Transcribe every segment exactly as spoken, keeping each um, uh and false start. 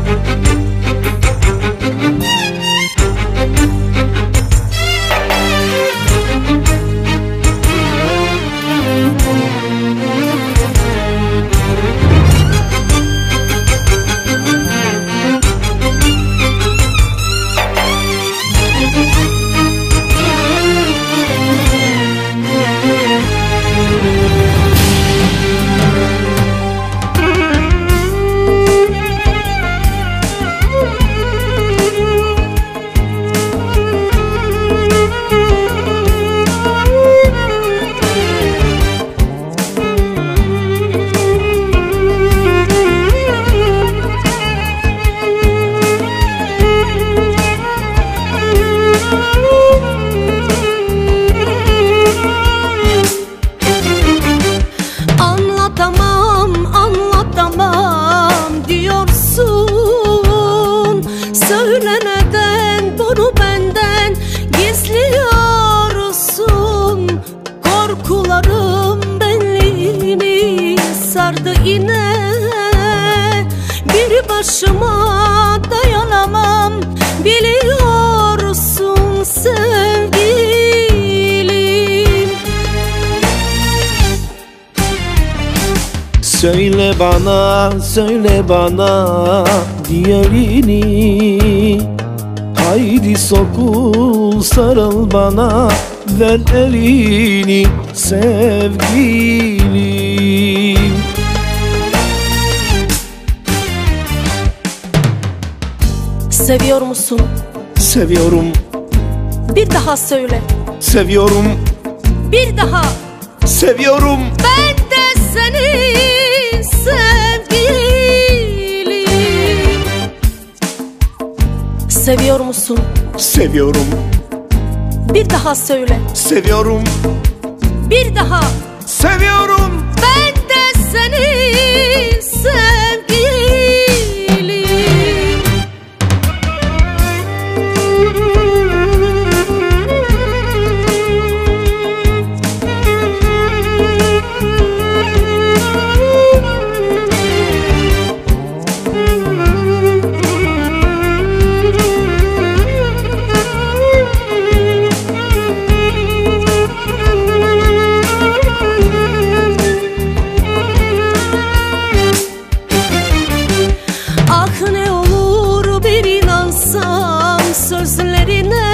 Söyle neden bunu benden gizliyorsun? Korkularım benliğimi sardı yine. Bir başıma dayanamam biliyorsun sevgilim. Söyle bana, söyle bana diğerini. Haydi sokul sarıl bana, ver elini sevgilim. Seviyor musun? Seviyorum. Bir daha söyle. Seviyorum. Bir daha. Seviyorum. Ben de seni sevgilim. Seviyor musun? Seviyorum. Bir daha söyle. Seviyorum. Bir daha. Seviyorum. Ben de seni sevgilim. Sözlerine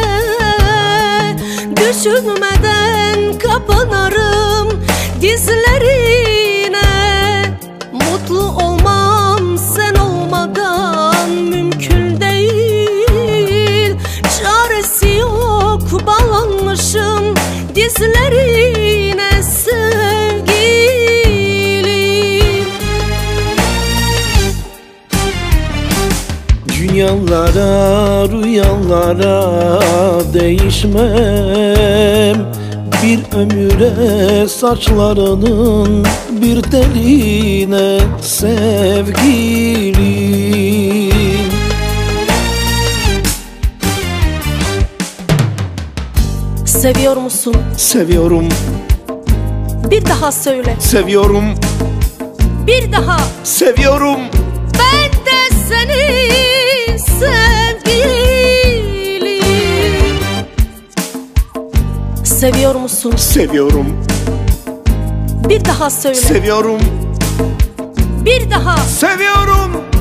düşünmeden kapanarım dizlerine. Mutlu olmam sen olmadan mümkün değil. Çaresi yok bağlanmışım dizlerine sevgilim. Dünyalara, rüyalara değişmem. Bir ömüre saçlarının bir teline sevgilim. Seviyor musun? Seviyorum. Bir daha söyle. Seviyorum. Bir daha. Seviyorum. Ben de seni sevgilim. Seviyor musun? Seviyorum. Bir daha söyle. Seviyorum. Bir daha. Seviyorum.